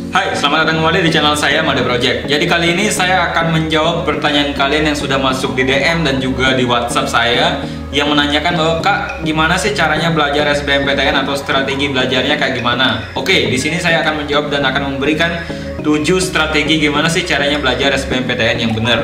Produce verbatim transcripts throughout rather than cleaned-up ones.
Hai, selamat datang kembali di channel saya Made Project. Jadi kali ini saya akan menjawab pertanyaan kalian yang sudah masuk di D M dan juga di WhatsApp saya yang menanyakan bahwa Kak, gimana sih caranya belajar S B M P T N atau strategi belajarnya kayak gimana? Oke, di sini saya akan menjawab dan akan memberikan tujuh strategi gimana sih caranya belajar S B M P T N yang benar.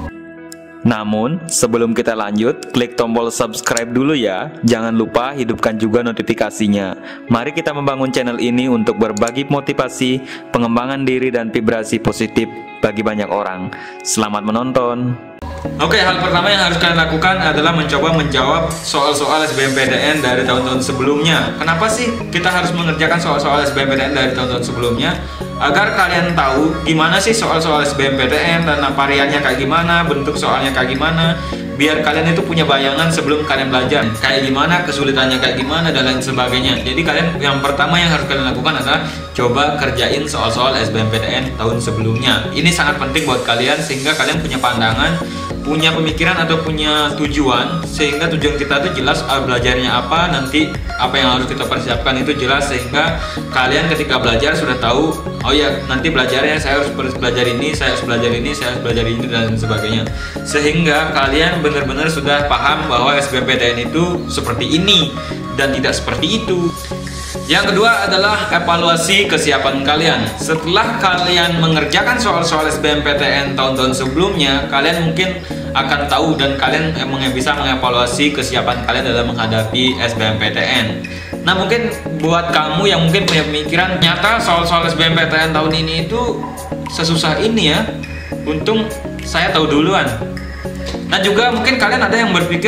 Namun, sebelum kita lanjut, klik tombol subscribe dulu ya. Jangan lupa hidupkan juga notifikasinya. Mari kita membangun channel ini untuk berbagi motivasi, pengembangan diri, dan vibrasi positif bagi banyak orang. Selamat menonton. Oke, hal pertama yang harus kalian lakukan adalah mencoba menjawab soal-soal S B M P T N dari tahun-tahun sebelumnya. Kenapa sih kita harus mengerjakan soal-soal S B M P T N dari tahun-tahun sebelumnya? Agar kalian tahu gimana sih soal-soal S B M P T N dan variannya kayak gimana, bentuk soalnya kayak gimana. Biar kalian itu punya bayangan sebelum kalian belajar kayak gimana, kesulitannya kayak gimana, dan lain sebagainya. Jadi kalian yang pertama yang harus kalian lakukan adalah coba kerjain soal-soal S B M P T N tahun sebelumnya. Ini sangat penting buat kalian sehingga kalian punya pandangan, punya pemikiran atau punya tujuan, sehingga tujuan kita itu jelas belajarnya apa, nanti apa yang harus kita persiapkan itu jelas, sehingga kalian ketika belajar sudah tahu, oh ya nanti belajarnya saya harus belajar ini, saya harus belajar ini, saya harus belajar ini, dan sebagainya. Sehingga kalian benar-benar sudah paham bahwa S B M P T N itu seperti ini dan tidak seperti itu. Yang kedua adalah evaluasi kesiapan kalian. Setelah kalian mengerjakan soal-soal S B M P T N tahun-tahun sebelumnya, kalian mungkin akan tahu dan kalian emang bisa mengevaluasi kesiapan kalian dalam menghadapi S B M P T N. Nah, mungkin buat kamu yang mungkin punya pemikiran, nyata soal-soal S B M P T N tahun ini itu sesusah ini ya. Untung saya tahu duluan. Nah, juga mungkin kalian ada yang berpikir,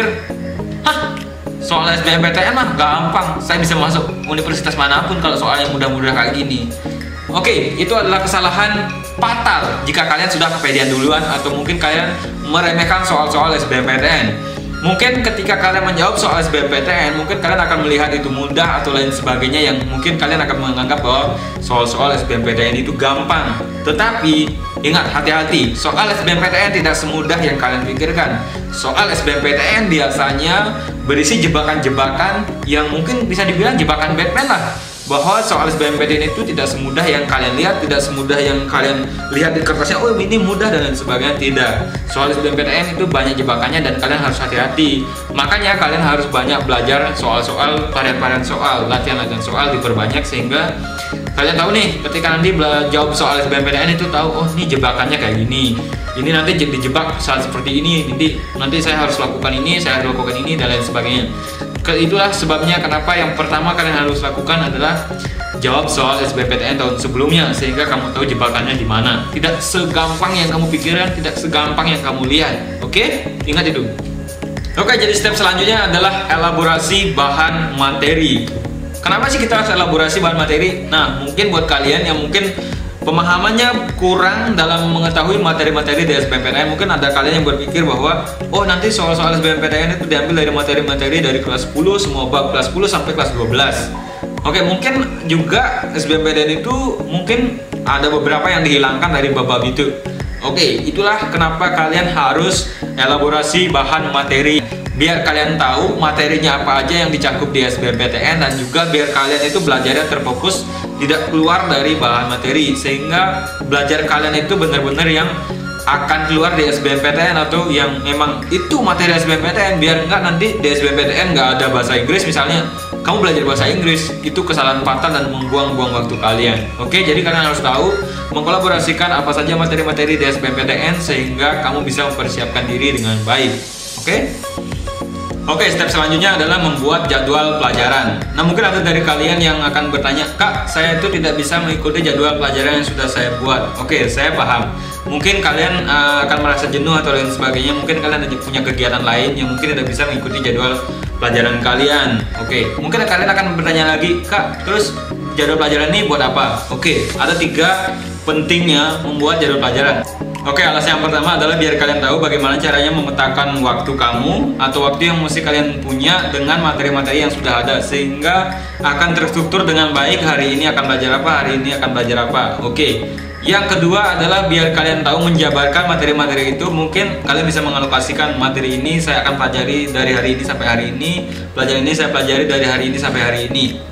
hah, soal S B M P T N mah gampang, saya bisa masuk universitas manapun kalau soalnya mudah-mudah kayak gini. Oke, itu adalah kesalahan fatal jika kalian sudah kepedean duluan atau mungkin kalian meremehkan soal-soal S B M P T N. Mungkin ketika kalian menjawab soal S B M P T N, mungkin kalian akan melihat itu mudah atau lain sebagainya, yang mungkin kalian akan menganggap bahwa soal-soal S B M P T N itu gampang. Tetapi ingat, hati-hati, soal S B M P T N tidak semudah yang kalian pikirkan. Soal S B M P T N biasanya berisi jebakan-jebakan yang mungkin bisa dibilang jebakan Batman lah. Bahwa soal S B M P T N itu tidak semudah yang kalian lihat, tidak semudah yang kalian lihat di kertasnya, oh ini mudah dan lain sebagainya. Tidak. Soal S B M P T N itu banyak jebakannya dan kalian harus hati-hati. Makanya kalian harus banyak belajar soal-soal, varian-varian soal, latihan-latihan soal diperbanyak, sehingga kalian tahu nih ketika nanti jawab soal S B M P T N itu tahu, oh ini jebakannya kayak gini. Ini nanti dijebak saat seperti ini, nanti nanti saya harus lakukan ini, saya harus lakukan ini, dan lain sebagainya. Itulah sebabnya kenapa yang pertama kalian harus lakukan adalah jawab soal S B M P T N tahun sebelumnya, sehingga kamu tahu jebakannya di mana. Tidak segampang yang kamu pikirkan, tidak segampang yang kamu lihat. Oke? Ingat itu. Oke, jadi step selanjutnya adalah elaborasi bahan materi. Kenapa sih kita harus elaborasi bahan materi? Nah, mungkin buat kalian yang mungkin pemahamannya kurang dalam mengetahui materi-materi di S B M P T N, mungkin ada kalian yang berpikir bahwa oh nanti soal-soal S B M P T N itu diambil dari materi-materi dari kelas sepuluh, semua bab kelas sepuluh sampai kelas dua belas. Oke, mungkin juga S B M P T N itu mungkin ada beberapa yang dihilangkan dari bab-bab itu. Oke, itulah kenapa kalian harus elaborasi bahan materi, biar kalian tahu materinya apa aja yang dicakup di S B M P T N, dan juga biar kalian itu belajarnya terfokus, tidak keluar dari bahan materi, sehingga belajar kalian itu benar-benar yang akan keluar di S B M P T N atau yang memang itu materi S B M P T N. Biar enggak nanti di S B M P T N nggak ada bahasa Inggris misalnya, kamu belajar bahasa Inggris, itu kesalahan fatal dan membuang-buang waktu kalian. Oke, jadi kalian harus tahu mengkolaborasikan apa saja materi-materi di S B M P T N sehingga kamu bisa mempersiapkan diri dengan baik. Oke? Oke, step selanjutnya adalah membuat jadwal pelajaran. Nah, mungkin ada dari kalian yang akan bertanya, Kak, saya itu tidak bisa mengikuti jadwal pelajaran yang sudah saya buat. Oke, saya paham. Mungkin kalian uh, akan merasa jenuh atau lain sebagainya. Mungkin kalian ada punya kegiatan lain yang mungkin tidak bisa mengikuti jadwal pelajaran kalian. Oke, mungkin kalian akan bertanya lagi, Kak, terus jadwal pelajaran ini buat apa? Oke, ada tiga pentingnya membuat jadwal pelajaran. Oke, alasan yang pertama adalah biar kalian tahu bagaimana caranya memetakan waktu kamu atau waktu yang mesti kalian punya dengan materi-materi yang sudah ada, sehingga akan terstruktur dengan baik. Hari ini akan belajar apa, hari ini akan belajar apa. Oke, yang kedua adalah biar kalian tahu menjabarkan materi-materi itu. Mungkin kalian bisa mengalokasikan materi ini saya akan pelajari dari hari ini sampai hari ini, pelajaran ini saya pelajari dari hari ini sampai hari ini.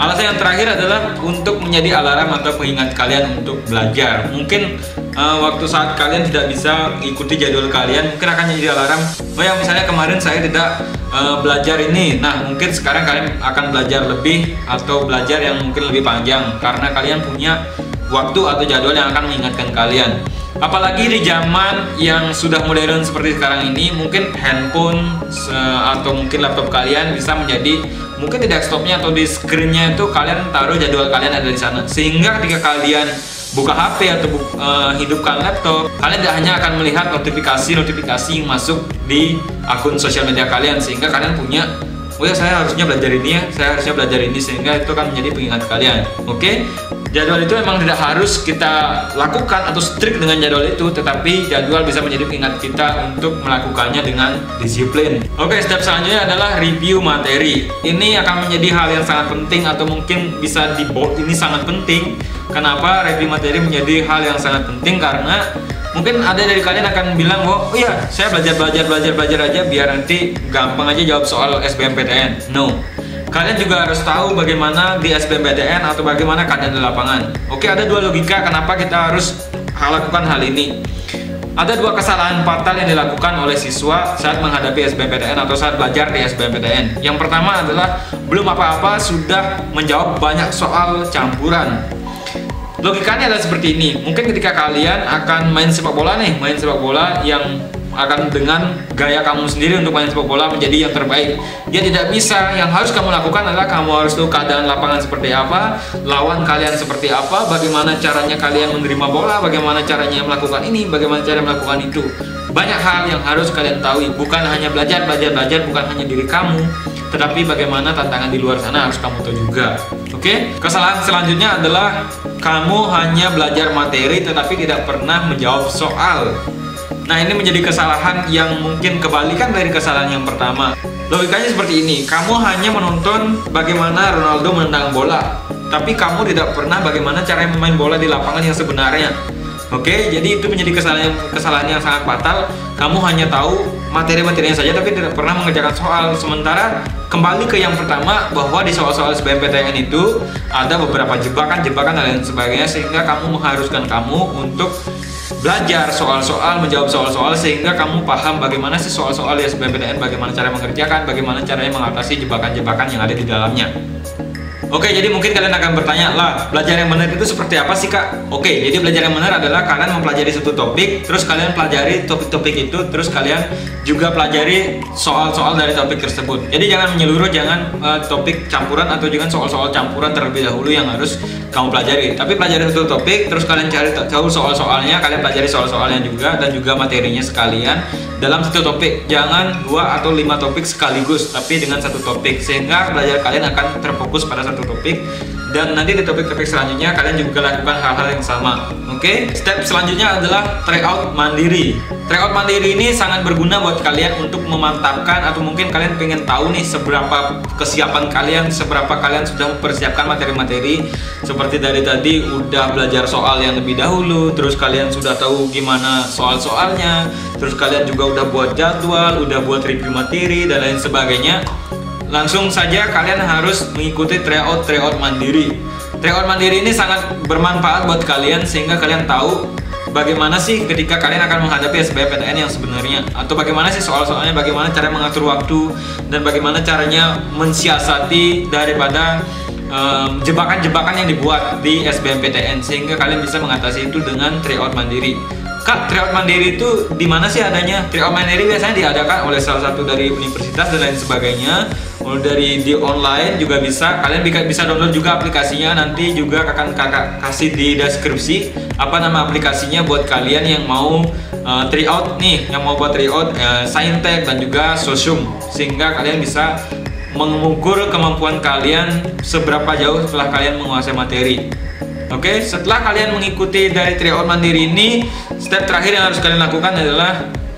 Alasan yang terakhir adalah untuk menjadi alarm atau pengingat kalian untuk belajar. Mungkin uh, waktu saat kalian tidak bisa ikuti jadwal kalian, mungkin akan jadi alarm. Oh ya, misalnya kemarin saya tidak uh, belajar ini, nah mungkin sekarang kalian akan belajar lebih atau belajar yang mungkin lebih panjang karena kalian punya waktu atau jadwal yang akan mengingatkan kalian. Apalagi di zaman yang sudah modern seperti sekarang ini, mungkin handphone atau mungkin laptop kalian bisa menjadi, mungkin di desktopnya atau di screennya itu kalian taruh jadwal kalian ada di sana, sehingga ketika kalian buka H P atau uh, hidupkan laptop, kalian tidak hanya akan melihat notifikasi-notifikasi yang masuk di akun sosial media kalian, sehingga kalian punya, oh ya saya harusnya belajar ini ya, saya harusnya belajar ini, sehingga itu kan menjadi pengingat kalian. Oke, okay? Jadwal itu memang tidak harus kita lakukan atau strict dengan jadwal itu, tetapi jadwal bisa menjadi pengingat kita untuk melakukannya dengan disiplin. Oke, okay, step selanjutnya adalah review materi. Ini akan menjadi hal yang sangat penting atau mungkin bisa di bold, ini sangat penting. Kenapa review materi menjadi hal yang sangat penting? Karena mungkin ada dari kalian akan bilang, oh iya saya belajar belajar belajar belajar aja biar nanti gampang aja jawab soal S B M P T N. No, kalian juga harus tahu bagaimana di S B M P T N atau bagaimana keadaan di lapangan. Oke, ada dua logika kenapa kita harus lakukan hal ini. Ada dua kesalahan fatal yang dilakukan oleh siswa saat menghadapi S B M P T N atau saat belajar di S B M P T N. Yang pertama adalah belum apa-apa sudah menjawab banyak soal campuran. Logikanya adalah seperti ini. Mungkin ketika kalian akan main sepak bola nih, main sepak bola yang akan dengan gaya kamu sendiri untuk main sepak bola menjadi yang terbaik. Ya tidak bisa, yang harus kamu lakukan adalah kamu harus tahu keadaan lapangan seperti apa, lawan kalian seperti apa, bagaimana caranya kalian menerima bola, bagaimana caranya melakukan ini, bagaimana cara melakukan itu. Banyak hal yang harus kalian tahu, bukan hanya belajar, belajar, belajar, bukan hanya diri kamu, tetapi bagaimana tantangan di luar sana harus kamu tahu juga. Oke, kesalahan selanjutnya adalah kamu hanya belajar materi tetapi tidak pernah menjawab soal. Nah, ini menjadi kesalahan yang mungkin kebalikan dari kesalahan yang pertama. Logikanya seperti ini, kamu hanya menonton bagaimana Ronaldo menendang bola, tapi kamu tidak pernah bagaimana cara memain bola di lapangan yang sebenarnya. Oke, jadi itu menjadi kesalahan kesalahan yang sangat fatal. Kamu hanya tahu materi-materinya saja tapi tidak pernah mengerjakan soal. Sementara kembali ke yang pertama, bahwa di soal-soal S B M P T N itu ada beberapa jebakan-jebakan dan lain sebagainya, sehingga kamu mengharuskan kamu untuk belajar soal-soal, menjawab soal-soal, sehingga kamu paham bagaimana sih soal-soal di S B M P T N, bagaimana cara mengerjakan, bagaimana caranya mengatasi jebakan-jebakan yang ada di dalamnya. Oke, jadi mungkin kalian akan bertanya, lah belajar yang benar itu seperti apa sih kak? Oke, jadi belajar yang benar adalah kalian mempelajari satu topik, terus kalian pelajari topik-topik itu, terus kalian juga pelajari soal-soal dari topik tersebut. Jadi jangan menyeluruh, jangan uh, topik campuran atau jangan soal-soal campuran terlebih dahulu yang harus kamu pelajari. Tapi pelajari satu topik, terus kalian cari tahu soal-soalnya, kalian pelajari soal-soalnya juga, dan juga materinya sekalian dalam satu topik. Jangan dua atau lima topik sekaligus, tapi dengan satu topik, sehingga belajar kalian akan terfokus pada satu topik, dan nanti di topik-topik selanjutnya kalian juga lakukan hal-hal yang sama. Oke, okay? Step selanjutnya adalah tryout mandiri. Tryout mandiri ini sangat berguna buat kalian untuk memantapkan, atau mungkin kalian pengen tahu nih seberapa kesiapan kalian, seberapa kalian sudah mempersiapkan materi-materi. Seperti dari tadi udah belajar soal yang lebih dahulu, terus kalian sudah tahu gimana soal-soalnya, terus kalian juga udah buat jadwal, udah buat review materi dan lain sebagainya. Langsung saja kalian harus mengikuti tryout tryout mandiri. Tryout mandiri ini sangat bermanfaat buat kalian, sehingga kalian tahu bagaimana sih ketika kalian akan menghadapi S B M P T N yang sebenarnya, atau bagaimana sih soal-soalnya, bagaimana cara mengatur waktu, dan bagaimana caranya mensiasati daripada jebakan-jebakan um, yang dibuat di S B M P T N, sehingga kalian bisa mengatasi itu dengan tryout mandiri. Kak, tryout mandiri itu di mana sih adanya? Tryout mandiri biasanya diadakan oleh salah satu dari universitas dan lain sebagainya. Mulai dari di online juga bisa. Kalian bisa download juga aplikasinya. Nanti juga akan kakak kasih di deskripsi apa nama aplikasinya buat kalian yang mau uh, tryout nih, yang mau buat tryout uh, Saintek dan juga Sosum, sehingga kalian bisa mengukur kemampuan kalian seberapa jauh setelah kalian menguasai materi. Oke, okay, setelah kalian mengikuti dari tryout mandiri ini, step terakhir yang harus kalian lakukan adalah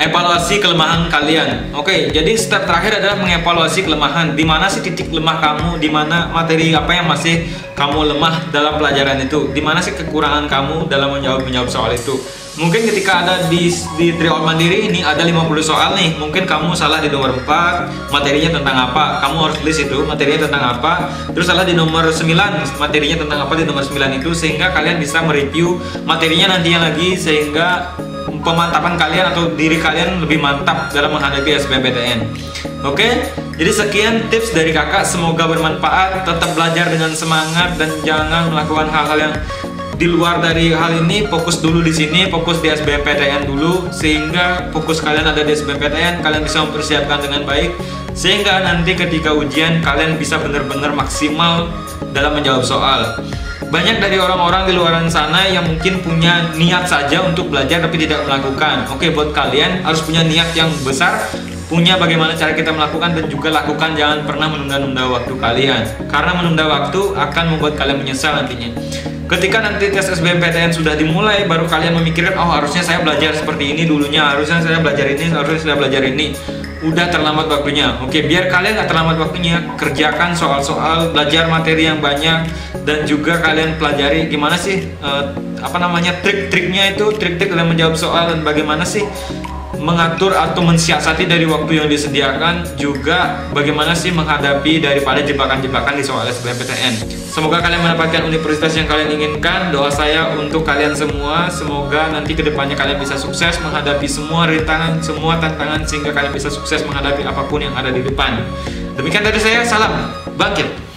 evaluasi kelemahan kalian. Oke, jadi step terakhir adalah mengevaluasi kelemahan. Di mana sih titik lemah kamu? Di mana materi apa yang masih kamu lemah dalam pelajaran itu? Di mana sih kekurangan kamu dalam menjawab menjawab soal itu? Mungkin ketika ada di di Tryout Mandiri ini ada lima puluh soal nih. Mungkin kamu salah di nomor empat, materinya tentang apa? Kamu harus list itu, materinya tentang apa. Terus salah di nomor sembilan, materinya tentang apa di nomor sembilan itu, sehingga kalian bisa mereview materinya nantinya lagi, sehingga pemantapan kalian atau diri kalian lebih mantap dalam menghadapi S B M P T N. Oke, jadi sekian tips dari kakak, semoga bermanfaat. Tetap belajar dengan semangat dan jangan melakukan hal-hal yang di luar dari hal ini. Fokus dulu di sini, fokus di S B M P T N dulu, sehingga fokus kalian ada di S B M P T N, kalian bisa mempersiapkan dengan baik, sehingga nanti ketika ujian kalian bisa benar-benar maksimal dalam menjawab soal. Banyak dari orang-orang di luar sana yang mungkin punya niat saja untuk belajar tapi tidak melakukan. Oke, buat kalian harus punya niat yang besar, punya bagaimana cara kita melakukan, dan juga lakukan. Jangan pernah menunda-nunda waktu kalian, karena menunda waktu akan membuat kalian menyesal nantinya. Ketika nanti tes S B M P T N sudah dimulai, baru kalian memikirkan, oh harusnya saya belajar seperti ini dulunya, harusnya saya belajar ini, harusnya saya belajar ini. Udah terlambat waktunya. Oke, biar kalian gak terlambat waktunya, kerjakan soal-soal, belajar materi yang banyak, dan juga kalian pelajari gimana sih uh, apa namanya trik-triknya itu, trik-trik dalam menjawab soal, dan bagaimana sih mengatur atau mensiasati dari waktu yang disediakan, juga bagaimana sih menghadapi daripada jebakan-jebakan di soal S B M P T N. Semoga kalian mendapatkan universitas yang kalian inginkan. Doa saya untuk kalian semua, semoga nanti kedepannya kalian bisa sukses menghadapi semua rintangan, semua tantangan, sehingga kalian bisa sukses menghadapi apapun yang ada di depan. Demikian dari saya, salam bangkit.